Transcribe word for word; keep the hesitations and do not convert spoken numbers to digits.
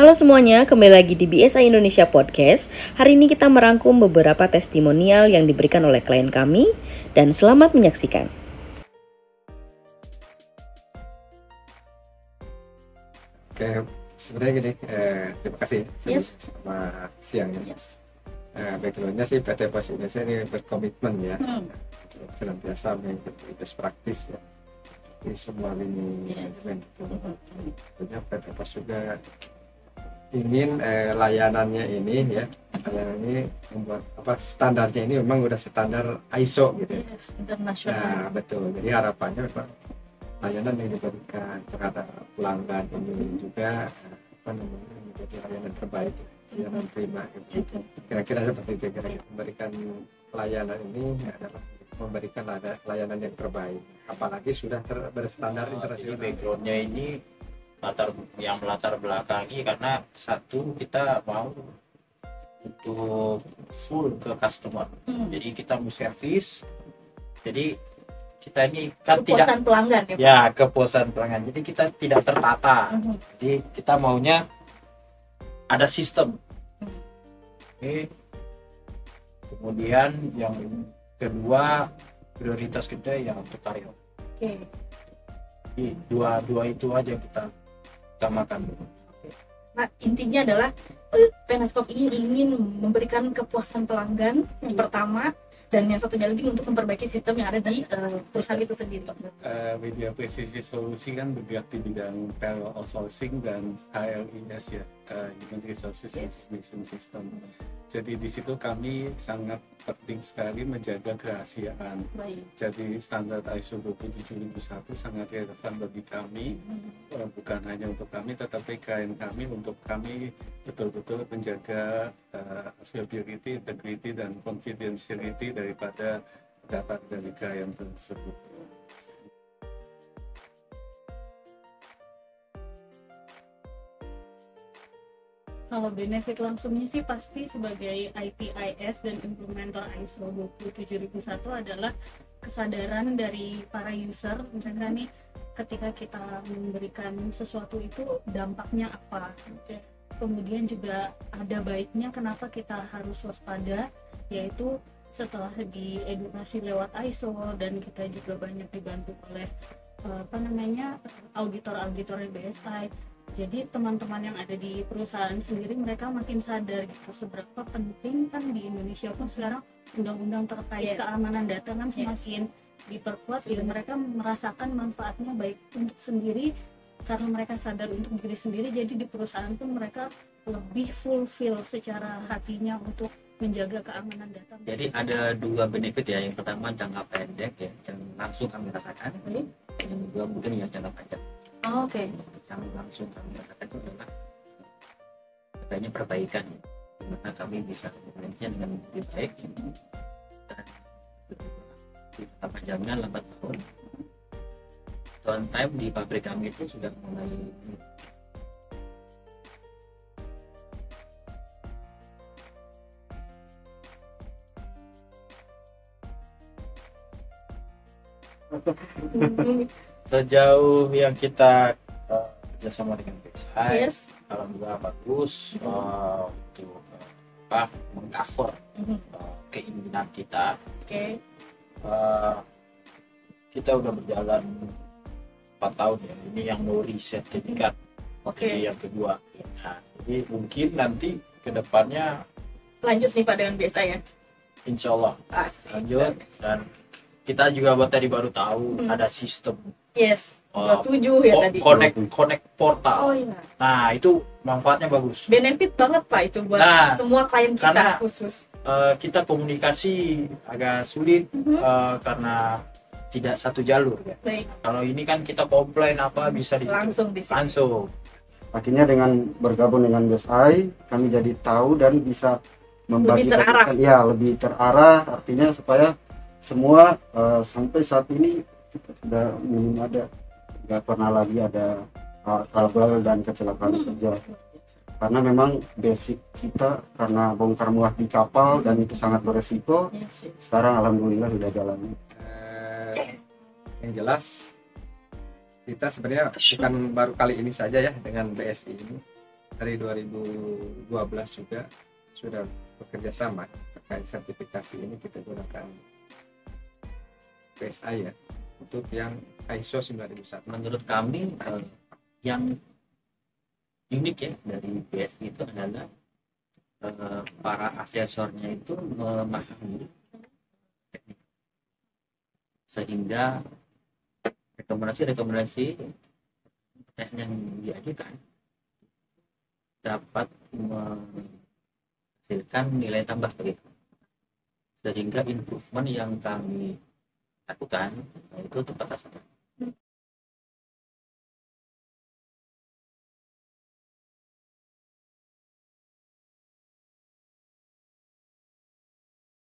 Halo semuanya, kembali lagi di B S I Indonesia Podcast. Hari ini kita merangkum beberapa testimonial yang diberikan oleh klien kami, dan selamat menyaksikan. Oke, sebenarnya gini, eh, terima kasih Yes. sama siang ya. Yes. Eh, backgroundnya sih P T Pos Indonesia ini berkomitmen ya, Hmm. senantiasa mengikuti best practice ya di semua lini Yes. manajemen. Tentunya P T Pos juga ingin eh, layanannya ini ya, layanan ini membuat apa standarnya ini memang udah standar I S O gitu. Yes, internasional. Nah, betul. Jadi harapannya memang layanan yang diberikan terhadap pelanggan ini juga apa namanya menjadi layanan terbaik yang menerima gitu. Kira-kira seperti itu, kira-kira memberikan layanan ini adalah memberikan layanan yang terbaik, apalagi sudah ter- berstandar Jadi internasional. backgroundnya ini latar yang melatar belakangi karena satu kita mau untuk full ke customer, Hmm. jadi kita mau service, jadi kita ini kan tidak Kepuasan pelanggan ya, Pak? ya kepuasan pelanggan, jadi kita tidak tertata, Mhm. jadi kita maunya ada sistem. Oke. Kemudian yang kedua prioritas kita ya untuk karyawan. Oke. Jadi dua dua itu aja kita utamakan. Nah, intinya adalah eh, Penascope ini ingin memberikan kepuasan pelanggan yang pertama, dan yang satunya lagi untuk memperbaiki sistem yang ada di eh, perusahaan itu sendiri. Uh, Media Presisi Solusi kan bergerak di bidang payroll outsourcing dan H L I S ya, uh, Human Resources Information System. Jadi di situ kami sangat penting sekali menjaga kerahasiaan. Baik. Jadi standar I S O dua puluh tujuh ribu satu sangat relevan bagi kami, uh, bukan hanya untuk kami, tetapi klien kami, untuk kami betul-betul menjaga uh, availability, integrity, dan confidentiality daripada data dari klien tersebut. Kalau benefit langsungnya sih pasti sebagai I T I S dan implementer I S O dua puluh tujuh ribu satu adalah kesadaran dari para user, mereka nih ketika kita memberikan sesuatu itu dampaknya apa. Kemudian juga ada baiknya kenapa kita harus waspada, yaitu setelah diedukasi lewat I S O dan kita juga banyak dibantu oleh apa namanya auditor-auditor B S I. Jadi teman-teman yang ada di perusahaan sendiri mereka makin sadar gitu seberapa penting kan di Indonesia pun sekarang undang-undang terkait Yes. keamanan data kan semakin diperkuat, ya mereka merasakan manfaatnya baik untuk sendiri karena mereka sadar untuk diri sendiri, jadi di perusahaan pun mereka lebih fulfill secara hatinya untuk menjaga keamanan data. Jadi ada dua benefit ya, yang pertama jangka pendek ya, yang langsung kami rasakan, Baik. yang kedua mungkin yang jangka panjang. Oh, Oke. Yang langsung kami rasakan itu adalah adanya perbaikan ya, dimana kami bisa mengelolanya dengan lebih baik dan jangka panjangnya lambat tahun. On time di pabrik kami itu sudah mulai Sejauh yang kita uh, kerjasama dengan B S I, Yes. alhamdulillah bagus uh, untuk uh, apa mengcover Mhm. uh, keinginan kita. Oke. Uh, kita udah berjalan empat tahun ya, ini yang Nori sertifikat. Oke. Jadi yang kedua. Yes. Nah, jadi mungkin nanti kedepannya Lanjut nih Pak dengan B S I ya. insya Allah Asik. lanjut, dan kita juga buat tadi baru tahu Hmm. ada sistem Yes. uh, dua puluh tujuh ya co- tadi. connect connect portal. Oh iya. Nah itu manfaatnya bagus. Benefit banget Pak itu buat Nah, semua klien kita karena- khusus. Uh, kita komunikasi agak sulit Mhm. uh, karena tidak satu jalur ya. Baik. Kalau ini kan kita komplain apa bisa di Langsung di sini. langsung. Akhirnya dengan bergabung dengan B S I, kami jadi tahu dan bisa membagi Lebih terarah. ya lebih terarah, artinya supaya semua eh, sampai saat ini kita sudah minim ada, nggak pernah lagi ada uh, kabel dan kecelakaan kerja. Karena memang basic kita karena bongkar muat di kapal dan itu sangat beresiko. Yes, yes. Sekarang alhamdulillah sudah jalan. Eh, yang jelas kita sebenarnya bukan baru kali ini saja ya dengan B S I ini. dari dua ribu dua belas juga sudah bekerja sama terkait sertifikasi ini. Kita gunakan P S I ya untuk yang I S O sembilan ribu satu. Menurut kami eh, yang unik ya dari B S I itu adalah eh, para asesornya itu memahami teknik, sehingga rekomendasi-rekomendasi yang diajukan dapat menghasilkan nilai tambah begitu, sehingga improvement yang kami lakukan itu tepat sasaran.